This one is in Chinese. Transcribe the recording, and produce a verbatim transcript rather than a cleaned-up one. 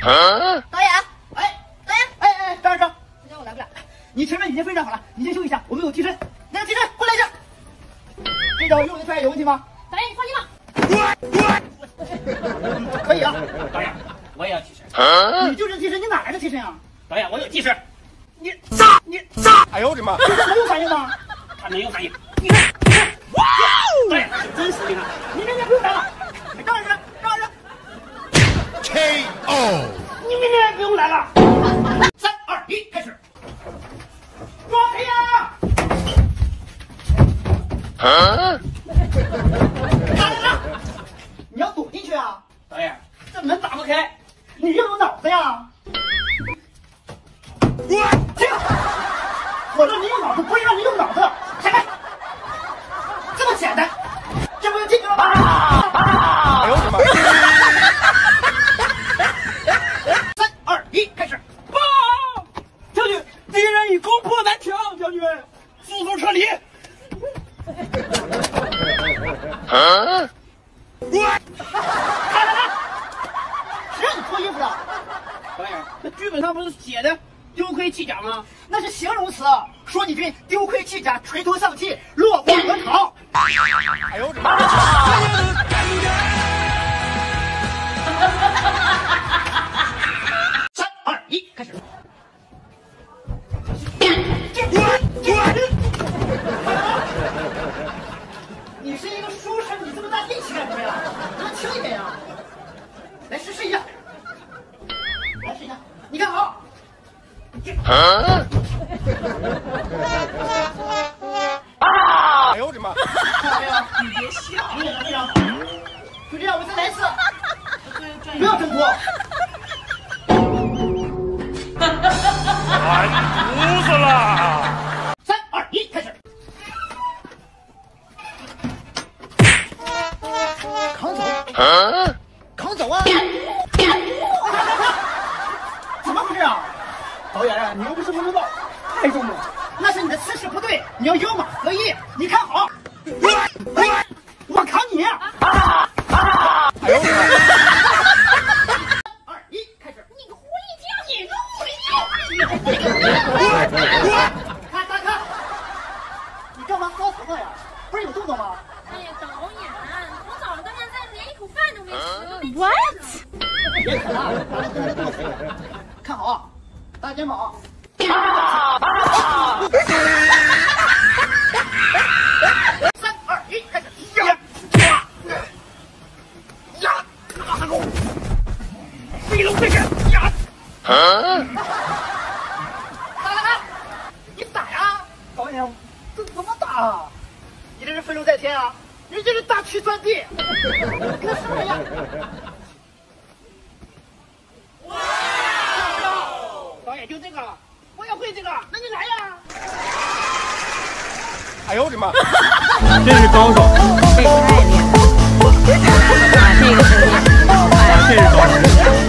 导演，哎，导演，哎哎，张张，今天我来不了。你前面已经非常好了，你先休息一下，我们有替身。那个替身过来一下。这招用的出来有问题吗？ 导演，你放心吧。可以啊， 导演，我也要替身。 你就是替身，你哪来的替身啊？ 导演，我有替身。 你撒，你撒！ 哎呦我的妈！ 替身没有反应吗？ 他没有反应。你看，你看，哇！导演，真实的呢。 你明天不用来了。张老师，张老师 ，K O。 你明天不用来了。三二一，开始。抓谁呀？啊！打人了！你要躲进去啊？ 导演， 这门打不开，你要有脑子呀！停！我让你有脑子，不是让你有脑子。开开，这么简单，这不就进去了吗？ 哎呦我的妈！ 三二一，开始！ 报！将军，敌人已攻破南墙，将军，速速撤离！ 啊！来来来，谁让你脱衣服的？ 导演，那剧本上不是写的丢盔弃甲吗？ 那是形容词，说你军丢盔弃甲、垂头丧气、落荒而逃。 哎呦我的妈！ 三二一，开始！你是一个书生，你这么大力气干什么呀？能不能轻一点呀？来试试一下，来试一下，你看好。啊！ 哎呦我的妈！ 看到没有？ 你别笑， 你演的非常好。就这样，我再来一次，不要挣脱。 完犊子了！ 三二一，开始。扛走！啊！扛走啊！怎么回事啊？导演啊，你又不是不知道，太重了。那是你的姿势不对，你要腰马合一。你看好。我扛你！啊啊！ 哎呦我的妈！ 二一，开始。 你个狐狸精，你个狐狸精！ 看看看，你干嘛薅头发呀？不是有动作吗？ 哎呀，导演，从早上到现在连一口饭都没吃，都没 What？ 别啃了，把它吞在肚子里。看好啊，大肩膀。三二一，开始！呀呀呀！大龙，飞龙在前！呀！啊！来来来，你打呀！导演，这怎么打啊？你这是飞龙在天啊！你这是大区钻地，跟什么呀？哇！导演就这个，我也会这个，那你来呀！ 哎呦我的妈！ 这是高手， 这个太厉害了，啊，这个真厉害， 这是高手。